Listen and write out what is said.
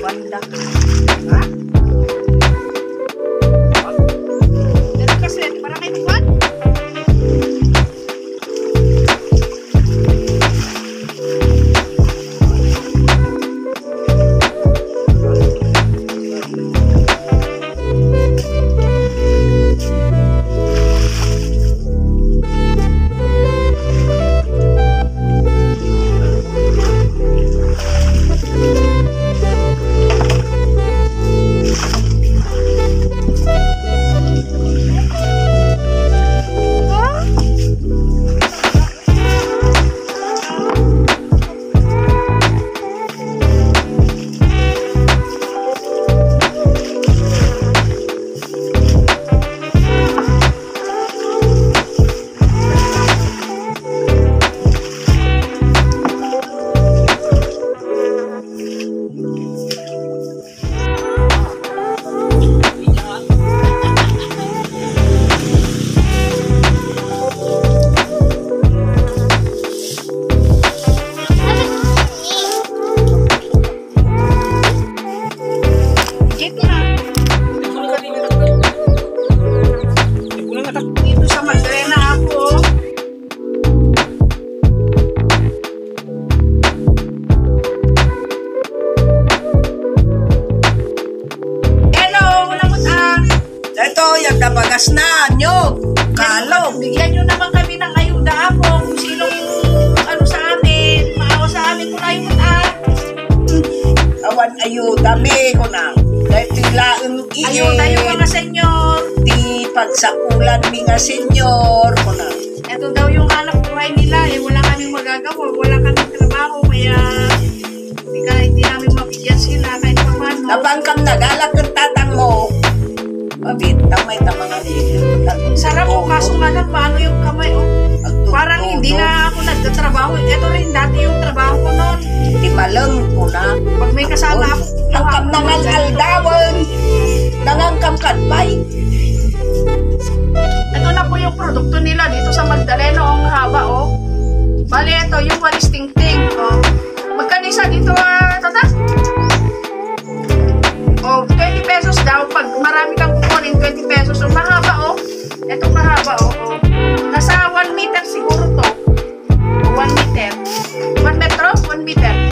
banda. Ha? Pero kasi, para kayo buwan? Dito sa Magdalena ako. Hello, wala mo ta. Ito, yung nabagas na, nyog, kalog. Bigyan nyo naman kami ng ayuda ako. Kung sinong ano sa amin, maawa sa amin kung ayaw mo ta. Awan ayuda, me ko na. Dahil tilaang Ayuda yung mga senyor. di pagsakulan mi nga senyor ko na. Ito daw yung hanap buhay nila eh. Wala kaming magagawa. Wala kaming trabaho. Kaya hindi namin mabigyan sila kahit pa paano. Nabangkam na, galak ang tatang mo. Mabit, tamay tamang Sarap po, kaso nga lang, paano yung kamay, oh. Parang hindi na ako nagtatrabaho. Ito rin dati yung trabaho ko noon. Di malang ko na. Pag may kasama ako, Hangkam na nga aldawan. Nangangkam katbay. ito na po yung produkto nila dito sa Magdalena. Ang haba, oh. Bali, ito yung walis ting-ting, oh. Magkano isa dito, tata? Oh, 20 pesos daw. Pag marami kang kukunin, 20 pesos. So, mahaba, oh. Ito mahaba, oh. Nasa 1 meter siguro to. 1 meter. 1 metro? 1 meter.